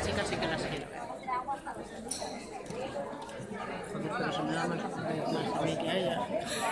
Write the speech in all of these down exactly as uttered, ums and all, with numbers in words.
chica sí que las quiero ver. Joder, pero se me da más, más a mí que a ella.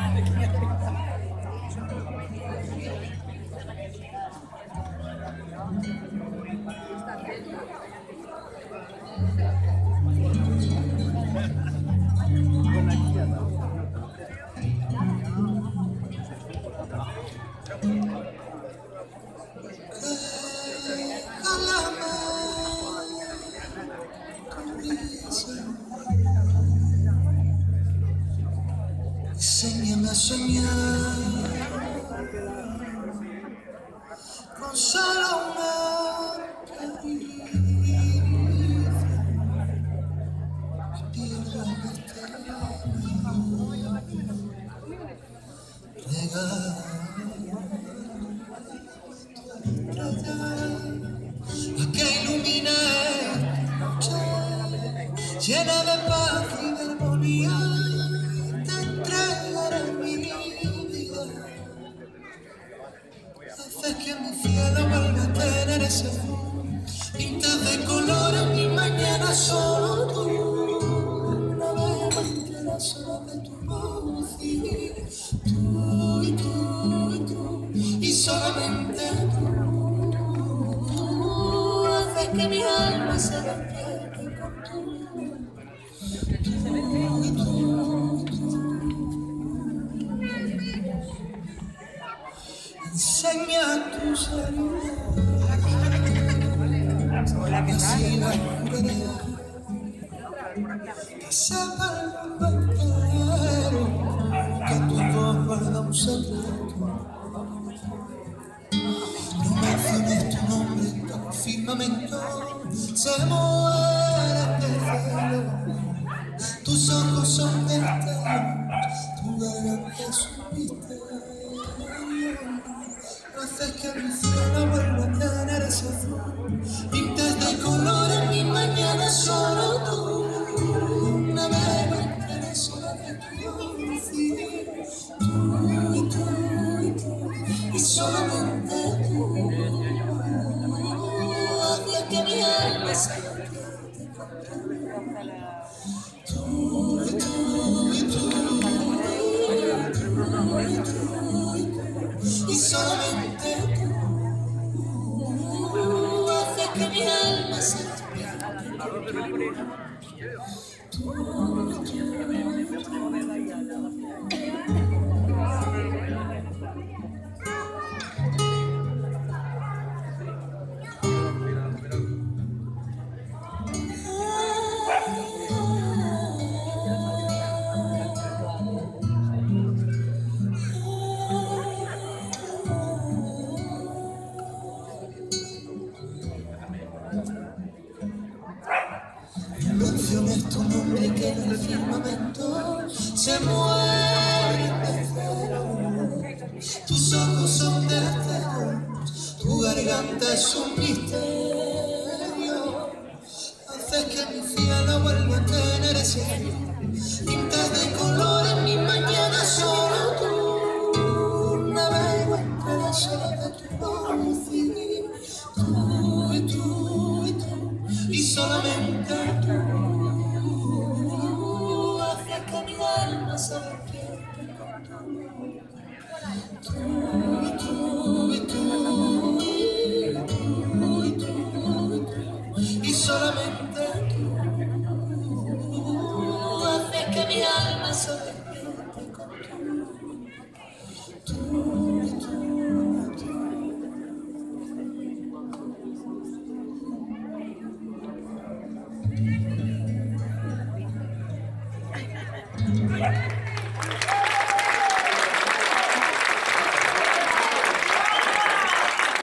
Enséñame a soñar con solo una caricia. Pídame este regalo a que ilumine esta noche llena de paz y de armonía. Haces que mi cielo vuelva a tener ese azul, pintas de colores mi mañana solo tú. Navego entre las olas de tu voz y tú y tú y tú y solamente tú. Haces que mi alma se despierte con tú. Tú y tú y tú. Enseña tu salud, así la juraré, que sepa el mundo entero que tu voz guarda un secreto. No menciones tu nombre, que el firmamento se muere de celo. Tus ojos son destellos, tu garganta es un misterio. Haces que mi cielo vuelva a tener ese azul, pintas de colores mi mañana solo tú. Navego entre las olas de tu voz y tú y tú y tú y solamente tú. Haces que mi alma se despierte con tú. Tú y tú y tú y tú y tú y solamente tú haces que mi alma se despierte con tú, tú, tú. Menciones tu nombre que en el firmamento se muere de celo. Tus ojos son destellos, tu garganta es un misterio. Haces que mi cielo vuelva a tener ese azul, pintas de colores mi mañana solo tú. Navego entre las olas de tu voz y tú y tú y tú y solamente tú. Haces que mi alma se despierte con tú. Tú y tú y tú y tú y tú y tú y solamente tú. Haces que mi alma se despierte con tú. Tú y tú y tú. Yeah.